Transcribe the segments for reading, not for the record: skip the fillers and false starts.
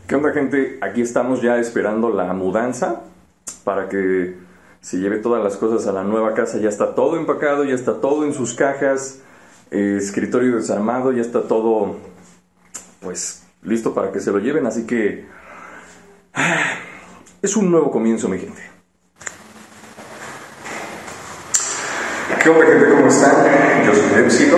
¿Qué onda, gente? Aquí estamos ya esperando la mudanza para que se lleve todas las cosas a la nueva casa. Ya está todo empacado, ya está todo en sus cajas, escritorio desarmado, ya está todo pues listo para que se lo lleven, así que es un nuevo comienzo, mi gente. ¿Qué onda, gente? ¿Cómo están? Yo soy Epsilon.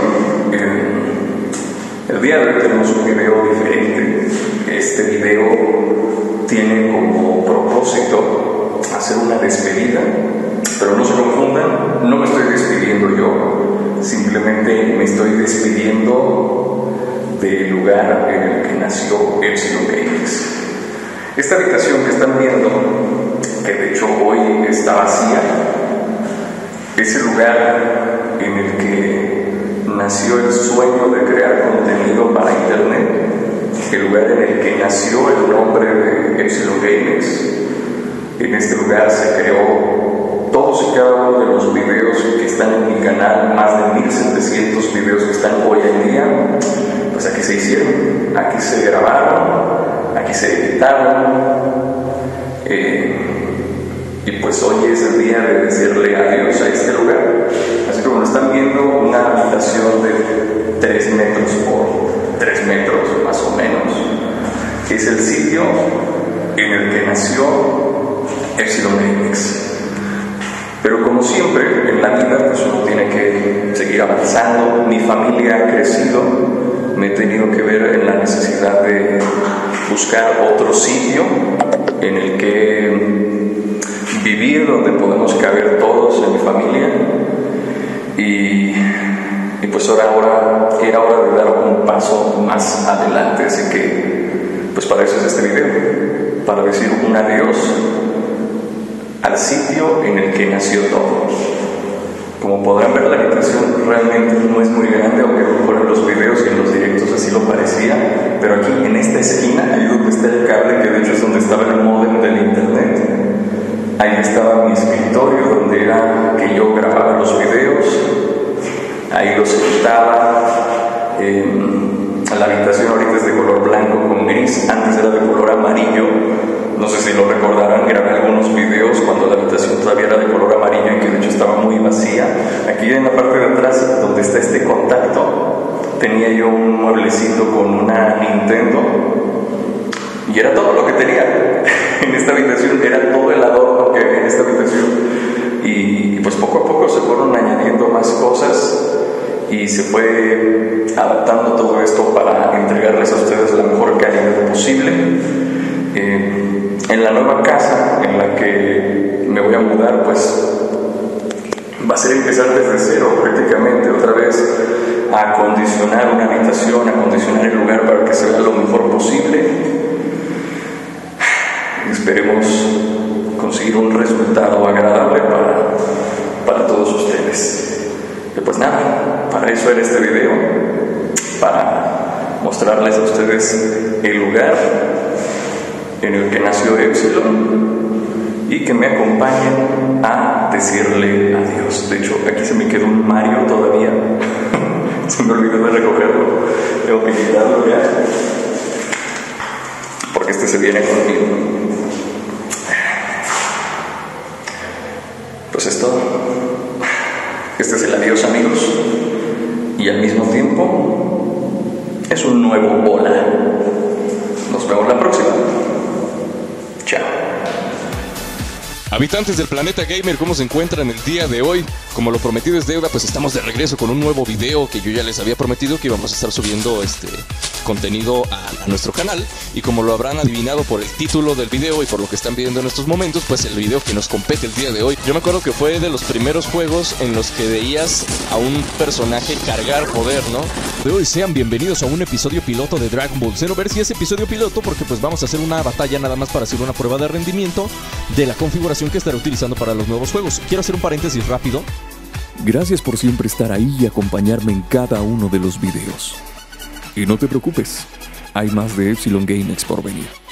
El día de hoy tenemos un video diferente. Este video tiene como propósito hacer una despedida, pero no se confundan, no me estoy despidiendo yo, simplemente me estoy despidiendo del lugar en el que nació Epsilon Games. Esta habitación que están viendo, que de hecho hoy está vacía, es el lugar en el que nació el sueño de crear contenido para internet, el lugar en el que nació el nombre de Epsilon Games. En este lugar se creó todos y cada uno de los videos que están en mi canal, más de 1700 videos que están hoy en día, pues aquí se hicieron, aquí se grabaron, aquí se editaron, y pues hoy es el día de decirle adiós a este lugar. Así como lo están viendo, una habitación de 3 metros por 3 metros más o menos, que es el sitio en el que nació Epsilon Games. Pero como siempre en la vida, pues uno tiene que seguir avanzando. Mi familia ha crecido, me he tenido que ver en la necesidad de buscar otro sitio en el que vivir, donde podemos caber todos en mi familia, y pues ahora era hora de dar un paso más adelante. Así que pues para eso es este video, para decir un adiós al sitio en el que nació todo. Como podrán ver, la habitación realmente no es muy grande, aunque a lo mejor en los videos y en los directos así lo parecía, pero aquí en esta esquina, ahí donde está el cable, que de hecho es donde estaba el módem del internet, ahí estaba mi escritorio, donde era que yo grababa los videos, ahí los editaba. La habitación ahorita es de color blanco con gris, antes era de color amarillo. No sé si lo recordarán, grabé algunos videos cuando la habitación todavía era de color amarillo y que de hecho estaba muy vacía. Aquí en la parte de atrás, donde está este contacto, tenía yo un mueblecito con una Nintendo, y era todo lo que tenía en esta habitación, era todo el adorno que había en esta habitación. Y pues poco a poco se fueron añadiendo más cosas y se fue adaptando todo esto para entregarles a ustedes la mejor calidad posible. En la nueva casa en la que me voy a mudar, pues va a ser empezar desde cero prácticamente, otra vez a acondicionar una habitación, a acondicionar el lugar para que se vea lo mejor posible. Esperemos conseguir un resultado agradable para todos ustedes. Y pues nada, para eso era este video, para mostrarles a ustedes el lugar en el que nació Epsilon y que me acompañen a decirle adiós. De hecho, aquí se me quedó un Mario todavía. Se me olvidó de recogerlo. Tengo que quitarlo ya, porque este se viene conmigo. Pues es todo. Este es el adiós, amigos, y al mismo tiempo es un nuevo hola. Nos vemos la próxima. Chao. Habitantes del planeta gamer, ¿cómo se encuentran el día de hoy? Como lo prometido es deuda, pues estamos de regreso con un nuevo video que yo ya les había prometido que íbamos a estar subiendo contenido a nuestro canal. Y como lo habrán adivinado por el título del video y por lo que están viendo en estos momentos, pues el video que nos compete el día de hoy, yo me acuerdo que fue de los primeros juegos en los que veías a un personaje cargar poder, ¿no? De hoy sean bienvenidos a un episodio piloto de Dragon Ball Xenoverse, y es episodio piloto porque pues vamos a hacer una batalla nada más para hacer una prueba de rendimiento de la configuración que estaré utilizando para los nuevos juegos. Quiero hacer un paréntesis rápido. Gracias por siempre estar ahí y acompañarme en cada uno de los videos. Y no te preocupes, hay más de Epsilon Games por venir.